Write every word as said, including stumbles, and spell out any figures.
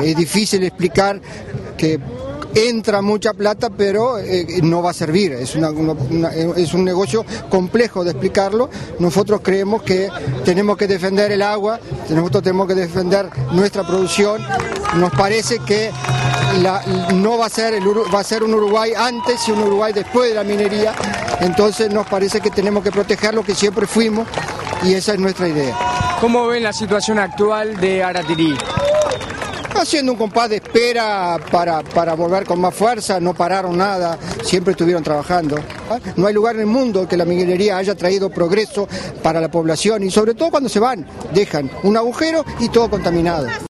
Es difícil explicar que entra mucha plata, pero eh, no va a servir. Es, una, una, una, es un negocio complejo de explicarlo. Nosotros creemos que tenemos que defender el agua, nosotros tenemos que defender nuestra producción. Nos parece que la, no va a ser el, va a ser un Uruguay antes y un Uruguay después de la minería. Entonces nos parece que tenemos que proteger lo que siempre fuimos y esa es nuestra idea. ¿Cómo ven la situación actual de Aratirí? Haciendo un compás de espera para, para volver con más fuerza, no pararon nada, siempre estuvieron trabajando. No hay lugar en el mundo que la minería haya traído progreso para la población y sobre todo cuando se van, dejan un agujero y todo contaminado.